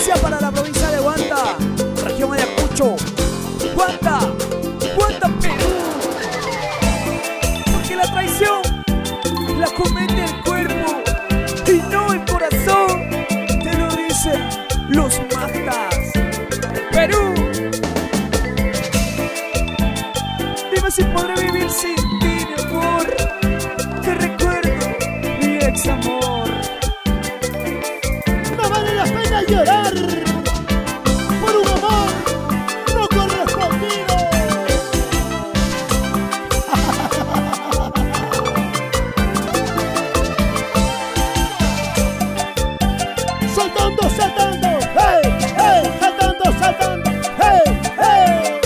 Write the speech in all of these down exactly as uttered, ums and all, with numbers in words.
especial para la provincia de Huanta, región Ayacucho. Huanta, Huanta, Perú. Porque la traición la comete el cuerpo y no el corazón. Te lo dicen los matas. Perú. Dime si podré vivir sin ti, mi amor. Te recuerdo, mi ex amor. No vale la pena llorar por un amor no correspondido. Saltando, saltando, hey, hey, saltando, saltando, hey, hey.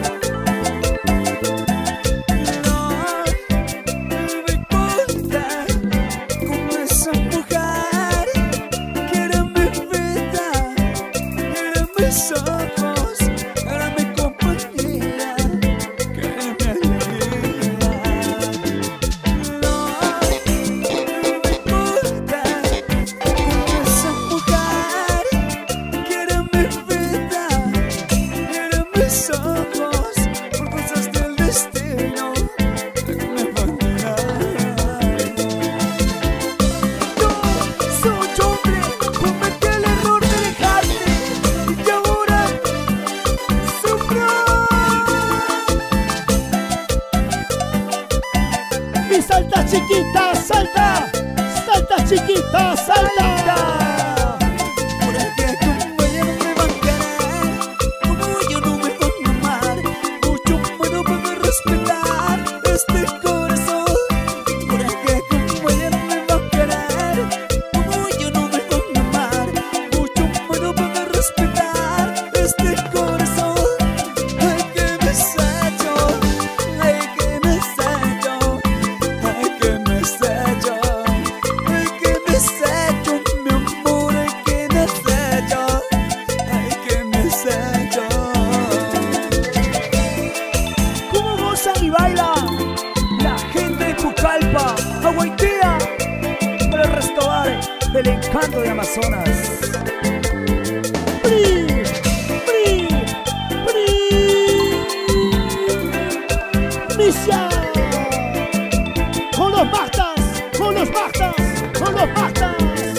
No me importa como esa mujer que era mi vida, era mis ojos, era mi compañía, que era mi alegría. No, no me importa como esa mujer que era mi vida, era mis ojos, por cosas del destino que me abandonaron. Yo soy hombre, cometí el error de dejarte y ahora sufro. Y salta chiquita, salta, salta chiquita, salta. Porque como ella no me va a querer, como yo no me voy a amar, mucho menos van a respetar este corazón. Porque como ella no me va a querer, como yo no me voy a amar, mucho menos van a respetar este corazón. Ay, que me has hecho, ay, que me has hecho, ay, que me has hecho, ay, que me has hecho, mi amor, ay, que me has hecho, ay, que me has hecho. ¿Cómo gozan y bailan la gente de Pucallpa, Agüitía, por el restaurante del encanto de Amazonas? Pri, pri, pri. Misia. Con los martas, con los martas, con los martas.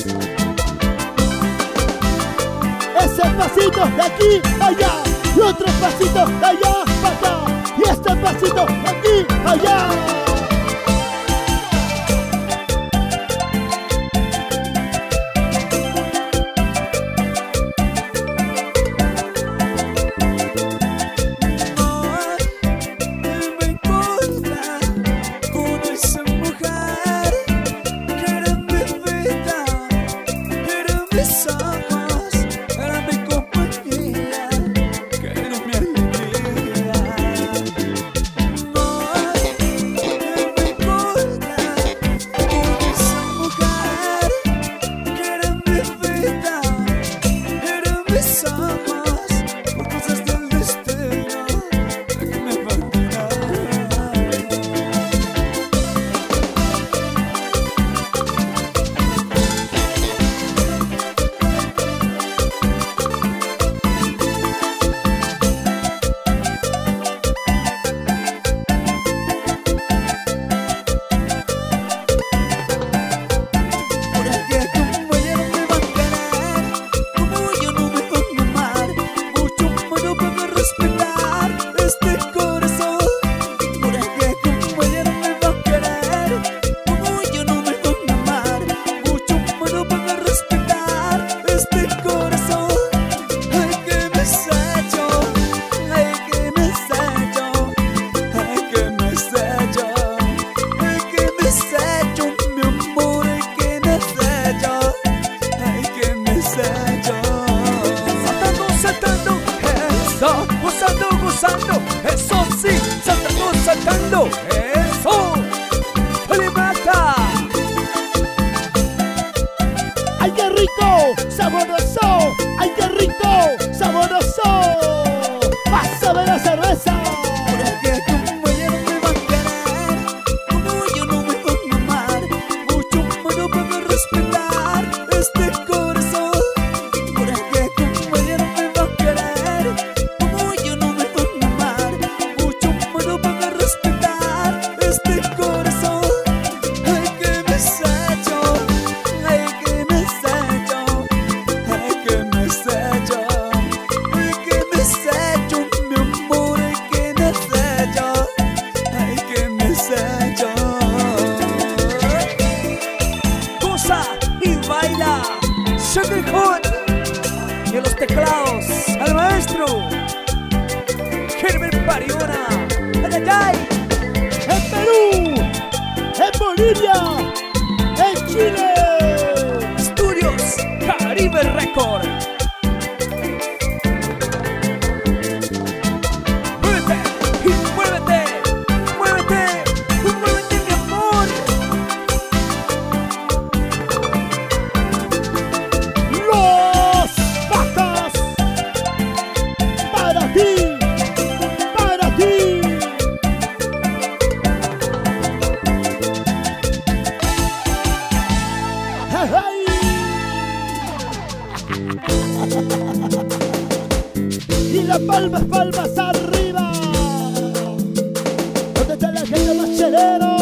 Ese pasito de aquí a allá y otro pasito de allá para acá y este pasito de aquí a allá. No me importa con esa mujer que era mi vida, era mis ojos, era mi compañía, que era mi alegría. No me importa con esa mujer que era mi vida, era mis ojos, por cosas del destino que me abandonaron. Porque como ella no me va a querer, como yo no me voy a amar, mucho menos van a respetar este corazón. Porque como ella no me va a querer, como yo no me voy a amar, mucho menos van a respetar este corazón. Ay, que me has hecho, ay, que me has hecho, ay, que me has hecho, ay, que me has hecho, mi amor, ay, que me has hecho, ay, que me has hecho. Saltando, saltando, eso, gozando, gozando, eso sí, saltando, saltando, eso, le mata. ¡Ay, qué rico! ¡Saboroso! ¡Ay, qué rico! ¡Saboroso! ¡Vas a ver la cerveza! Porque como ella no me va a querer, como yo no me voy a amar, mucho menos van a respetar este corazón. Porque como y baila Sugar Hood. Y en los teclados al maestro Herbert Pariona. ¡Ay, ay, ay! En Perú, en Bolivia, en Chile. Estudios Caribe Record. Muévete y muévete, muévete, muévete mi amor. Los Bajas, para ti, para ti. ¡Ay! Y las palmas, palmas arriba. ¿Dónde está la gente más chelera?